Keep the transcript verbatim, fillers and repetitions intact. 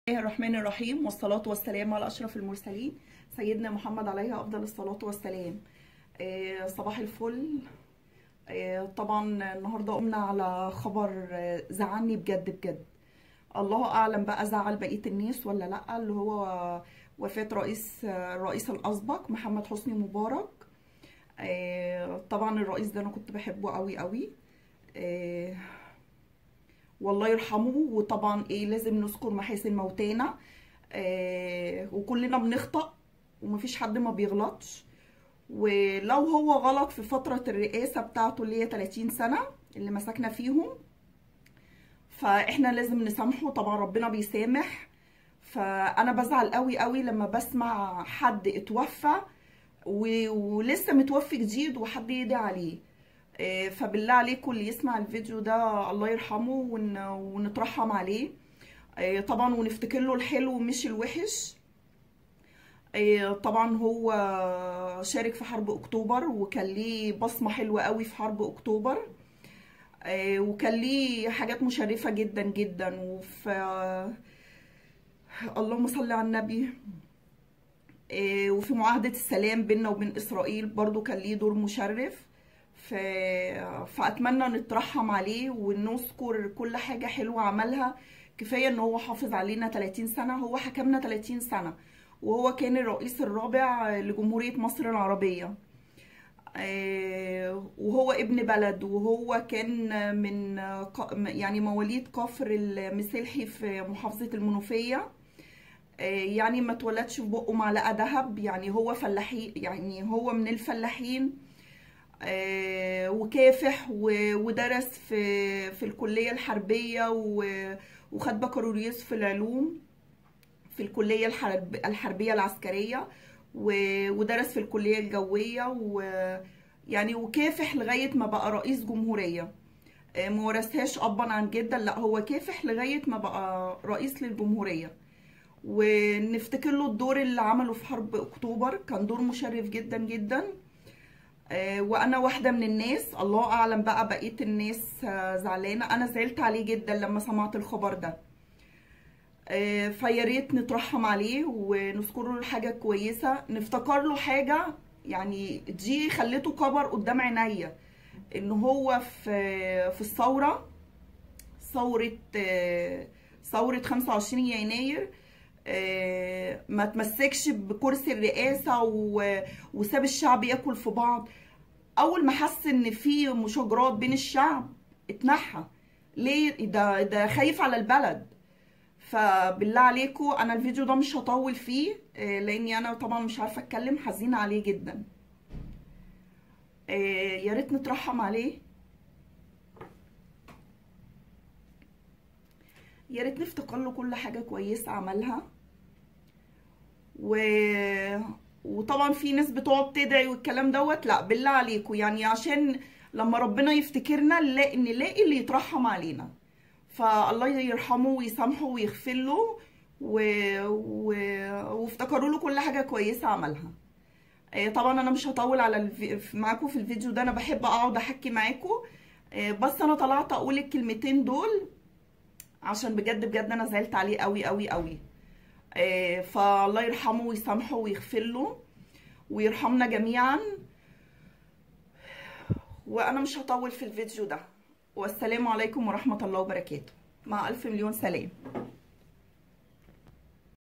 الله الرحمن الرحيم، والصلاة والسلام على أشرف المرسلين سيدنا محمد عليه أفضل الصلاة والسلام. آه، صباح الفل. آه، طبعا النهاردة قمنا على خبر آه، زعلني بجد بجد. الله أعلم بقى زعل بقية الناس ولا لأ، اللي هو وفاة رئيس آه، الرئيس الأسبق محمد حسني مبارك. آه، طبعا الرئيس ده أنا كنت بحبه قوي قوي. آه، والله يرحمه. وطبعا ايه لازم نذكر محاسن موتانا. آه وكلنا بنخطأ ومفيش حد ما بيغلطش. ولو هو غلط في فترة الرئاسة بتاعته اللي هي ثلاثين سنة اللي مسكنا فيهم، فاحنا لازم نسامحه. طبعا ربنا بيسامح. فانا بزعل قوي قوي لما بسمع حد اتوفى و- ولسه متوفي جديد وحد يدعي عليه. آه، فبالله عليكم اللي يسمع الفيديو ده الله يرحمه ون- ونترحم عليه. آه، طبعا ونفتكر له الحلو مش الوحش. آه، طبعا هو شارك في حرب اكتوبر وكان ليه بصمة حلوة قوي في حرب اكتوبر. آه، وكان ليه حاجات مشرفة جدا جدا. وفي اللهم صل على النبي. آه، وفي معاهدة السلام بيننا وبين إسرائيل برضو كان ليه دور مشرف. ف... فأتمنى نترحم عليه ونذكر كل حاجة حلوة عملها. كفاية ان هو حافظ علينا ثلاثين سنة، هو حكمنا ثلاثين سنة، وهو كان الرئيس الرابع لجمهورية مصر العربية. آه، وهو ابن بلد، وهو كان من ق- يعني مواليد كفر المسلحي في محافظة المنوفية. آه، يعني ما اتولدش في بقه معلقه ذهب، يعني هو فلاحين، يعني هو من الفلاحين. آه، وكافح و- ودرس في في الكليه الحربيه و- وخد بكالوريوس في العلوم في الكليه الحرب الحربيه العسكريه. و- ودرس في الكليه الجويه، ويعني وكافح لغايه ما بقى رئيس جمهوريه. آه، ما ورثهاش ابا عن جدا، لا هو كافح لغايه ما بقى رئيس للجمهوريه. ونفتكر له الدور اللي عمله في حرب اكتوبر، كان دور مشرف جدا جدا. آه، وانا واحده من الناس، الله اعلم بقى بقيه الناس آه، زعلانه. انا زعلت عليه جدا لما سمعت الخبر ده. آه، فيا ريت نترحم عليه ونذكر له حاجه كويسه، نفتكر له حاجه. يعني دي خلته كبر قدام عينيا، ان هو في في الثوره ثوره آه، ثوره خمسة وعشرين يناير. آه، ما تمسكش بكرسي الرئاسة و- وساب الشعب ياكل في بعض. اول ما حس ان في مشاجرات بين الشعب اتنحى. ليه؟ ده ده خايف على البلد. فبالله عليكم انا الفيديو ده مش هطول فيه، آه، لاني انا طبعا مش عارفه اتكلم، حزينه عليه جدا. آه، يا ريت نترحم عليه، يا ريت نفتكر له كل حاجه كويسه عملها. و... وطبعا في ناس بتقعد تدعي والكلام دوت، لا بالله عليكم، يعني عشان لما ربنا يفتكرنا نلاقي نلاقي اللي يترحم علينا. فالله يرحمه ويسامحه ويغفر له. و... و... وافتكروا له كل حاجه كويسه عملها. آه، طبعا انا مش هطول على الف... معاكم في الفيديو ده، انا بحب اقعد احكي معاكم. آه، بس انا طلعت اقول الكلمتين دول عشان بجد بجد انا زعلت عليه قوي قوي قوي. آه، فالله يرحمه ويسامحه ويغفر له ويرحمنا جميعا. وانا مش هطول في الفيديو ده. والسلام عليكم ورحمة الله وبركاته. مع الف مليون سلام.